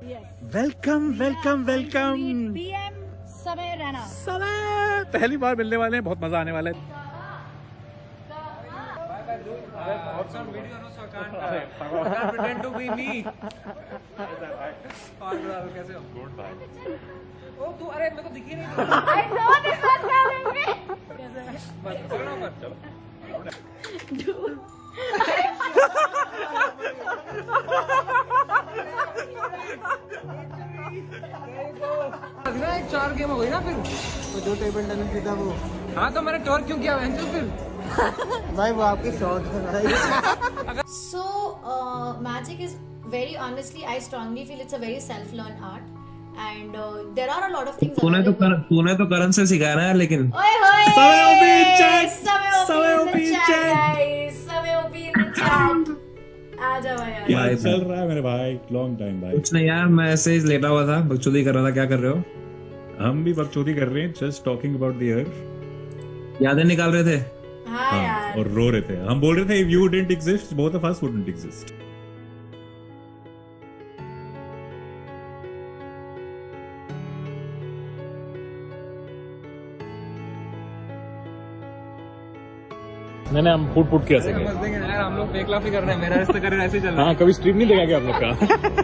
Welcome welcome welcome PM समय रैना। समय पहली बार मिलने वाले हैं, बहुत मजा आने वाला है। pretend to be me. और कैसे हो? ओ तू अरे मेरे को दिख ही नहीं रहा। I know this was coming. बस चलो ना चलो। एक 4 गेम हो गई ना फिर तो जो टेबल टेनिस था वो। हाँ तो मैंने टॉर क्यों किया फिर भाई वो आपके शौक है भाई। So magic is very honestly I strongly feel it's a very self-learned art and there are a lot of things. तूने तो करण से सिखाया ना लेकिन। ओए होए Samay OP in chat, Samay OP in chat, Samay OP in chat. आ जाओ यार। क्या चल रहा है मेरे भाई? लॉन्ग टाइम भाई। कुछ नहीं यार, मैं ऐसे ही लेटा हुआ था, बकचोदी कर रहा था। क्या कर रहे हो? हम भी बकचोदी कर रहे हैं, just talking about the earth. यादें निकाल रहे थे। हाँ यार। और रो रहे थे। हम बोल रहे थे if you didn't exist, both of us wouldn't exist. नहीं हम फूट के ऐसे यार हम लोग फेक लाफ ही कर रहे हैं। मेरा रिश्ता कर ऐसे ही चल रहा है। हाँ कभी स्ट्रीम नहीं देखा क्या आप लोग का?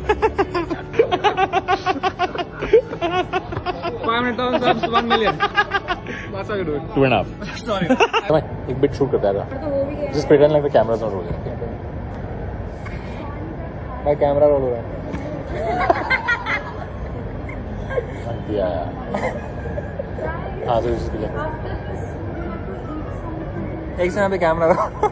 5 मिनट subs 1 million. What's up, dude? 2.5. Sorry. एक बिट शूट करता है। Just pretend like the camera's not rolling. भाई कैमरा रोल हो रहा है। हाँ तो इसके लिए एक समय पे कैमरा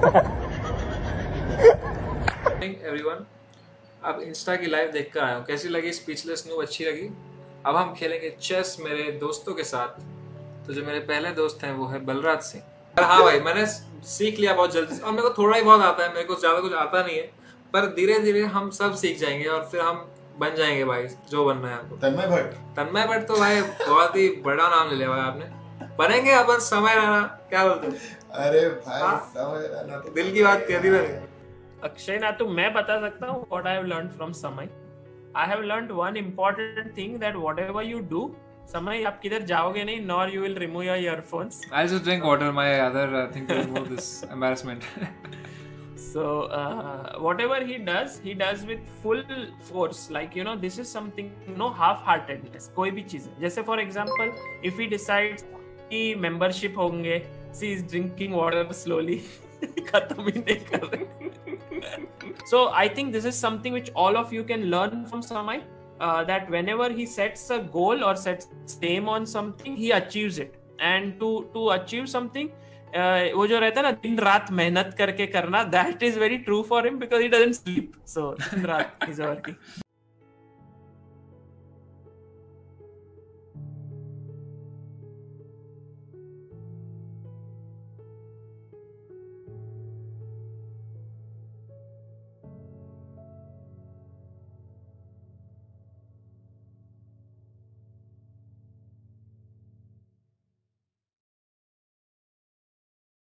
एवरीवन, अब इंस्टा की लाइव देखकर आया हूँ। कैसी लगी स्पीचलेस न्यू? अच्छी लगी। अब हम खेलेंगे चेस मेरे दोस्तों के साथ। तो जो मेरे पहले दोस्त हैं वो है बलराज सिंह। हाँ भाई मैंने सीख लिया बहुत जल्दी और मेरे को थोड़ा ही बहुत आता है, मेरे को ज्यादा कुछ आता नहीं है, पर धीरे धीरे हम सब सीख जाएंगे और फिर हम बन जाएंगे भाई जो बनना है हमको। तन्मय भट्ट तो भाई बहुत ही बड़ा नाम ले लिया भाई आपने। बनेंगे अपन समय रहना। क्या बोलते हैं? अरे भाई समय रहना तो दिल की बात कह दी मैंने। अक्षय ना तो मैं बता सकता हूँ what I have learned from समय। I have learned one important thing that whatever you do, समय आप किधर जाओगे नहीं, nor you will remove your earphones. I'll just drink water. My other thing to remove this embarrassment. So whatever he does with full force. Like you know, this is something no half-heartedness. कोई भी चीज़ है। जैसे for example, if he decides कि membership होंगे, she is drinking water slowly. खत्म ही नहीं कर रही। So I think this is something which all of you can learn from Samay. That whenever he sets a goal or sets aim on something, he achieves it. And to achieve something, वो जो रहता है ना दिन रात मेहनत करके करना, that is very true for him because he doesn't sleep. So दिन रात is working.